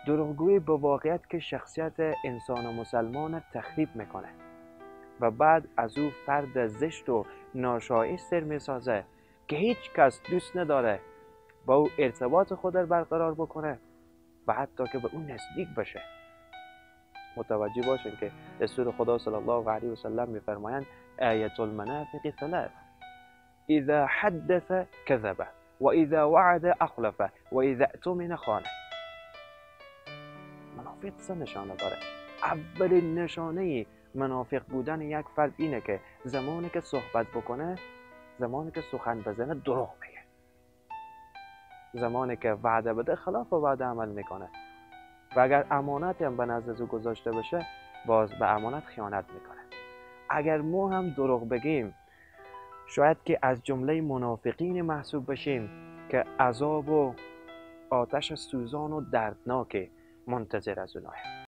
دروغگویی به واقعیت که شخصیت انسان مسلمان تخریب میکنه و بعد از او فرد زشت و ناشایسته میسازه که هیچ کس دوست نداره با او ارتباط خود را برقرار بکنه و حتی که به اون نزدیک بشه. متوجه باشین که رسول خدا صلی الله علیه و سلم میفرمایند آیت المنافق ثلاث: اذا حدث كذب و اذا وعد اخلف و اذا اؤتمن خانه. منافق سه نشانه داره. اولین نشانه منافق بودن یک فرد اینه که زمانی که صحبت بکنه، زمانی که سخن بزنه دروغ میگه، زمانی که وعده بده خلاف وعده عمل میکنه و اگر امانتی هم به نزد او گذاشته بشه باز به امانت خیانت میکنه. اگر ما هم دروغ بگیم شاید که از جمله منافقین محسوب بشیم که عذاب و آتش سوزان و دردناک منتظر از اوناه.